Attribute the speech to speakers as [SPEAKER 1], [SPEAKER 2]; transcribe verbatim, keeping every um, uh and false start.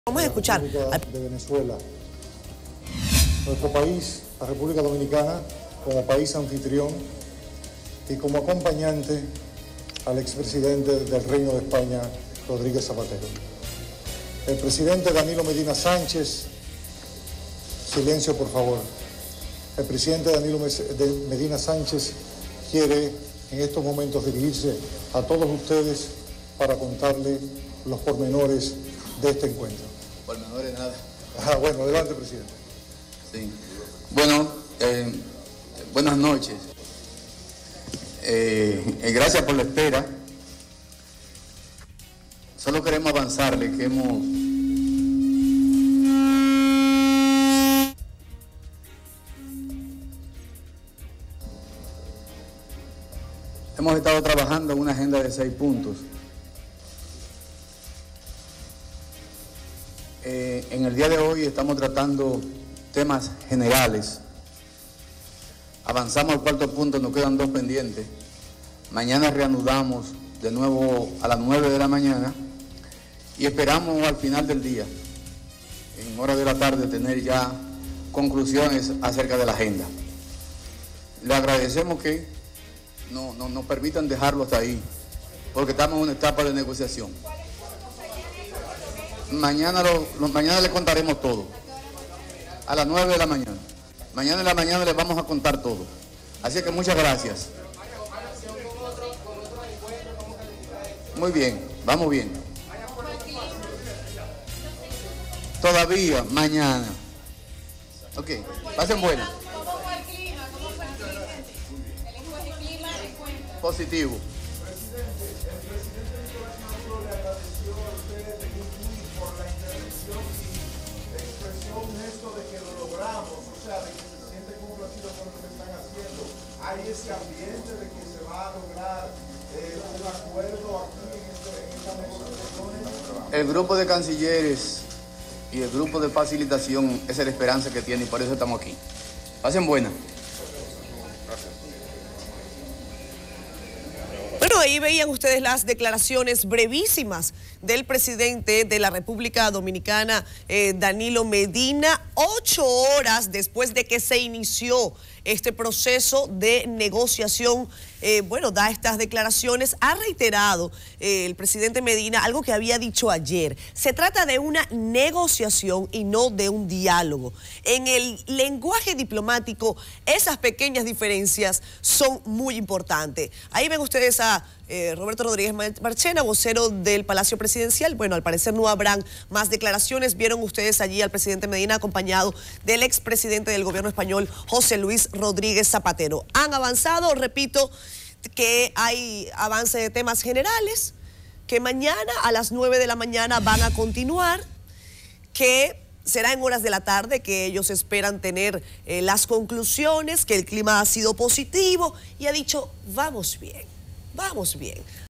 [SPEAKER 1] Vamos a escuchar.
[SPEAKER 2] De Venezuela. Nuestro país, la República Dominicana, como país anfitrión y como acompañante al expresidente del Reino de España, Rodríguez Zapatero. El presidente Danilo Medina Sánchez, silencio por favor. El presidente Danilo Medina Sánchez quiere en estos momentos dirigirse a todos ustedes para contarle los pormenores de este encuentro.
[SPEAKER 3] Pormenores nada.
[SPEAKER 2] Ah, bueno, adelante, presidente.
[SPEAKER 3] Sí. Bueno, eh, buenas noches. Eh, eh, gracias por la espera. Solo queremos avanzarle que hemos... Hemos estado trabajando en una agenda de seis puntos. Eh, en el día de hoy estamos tratando temas generales. Avanzamos al cuarto punto, nos quedan dos pendientes. Mañana reanudamos de nuevo a las nueve de la mañana y esperamos al final del día, en horas de la tarde, tener ya conclusiones acerca de la agenda. Le agradecemos que no, no, nos permitan dejarlo hasta ahí, porque estamos en una etapa de negociación. Mañana, lo, lo, mañana le contaremos todo, a las nueve de la mañana. Mañana en la mañana les vamos a contar todo. Así que muchas gracias. Muy bien, vamos bien. Todavía, mañana. Ok, pasen buenas. Positivo.
[SPEAKER 4] Hay ese ambiente de que se va a lograr eh, un acuerdo aquí en, este, en estas negociaciones.
[SPEAKER 3] El grupo de cancilleres y el grupo de facilitación, esa es la esperanza que tiene y por eso estamos aquí. Pasen buenas.
[SPEAKER 1] Bueno, ahí veían ustedes las declaraciones brevísimas del presidente de la República Dominicana, eh, Danilo Medina, ocho horas después de que se inició este proceso de negociación. Eh, bueno, da estas declaraciones, ha reiterado eh, el presidente Medina algo que había dicho ayer. Se trata de una negociación y no de un diálogo. En el lenguaje diplomático, esas pequeñas diferencias son muy importantes. Ahí ven ustedes a eh, Roberto Rodríguez Marchena, vocero del Palacio Presidencial. Bueno, al parecer no habrán más declaraciones. Vieron ustedes allí al presidente Medina acompañado del expresidente del gobierno español, José Luis Rodríguez Zapatero. Han avanzado, repito, que hay avance de temas generales, que mañana a las nueve de la mañana van a continuar, que será en horas de la tarde que ellos esperan tener eh, las conclusiones, que el clima ha sido positivo y ha dicho, vamos bien, vamos bien.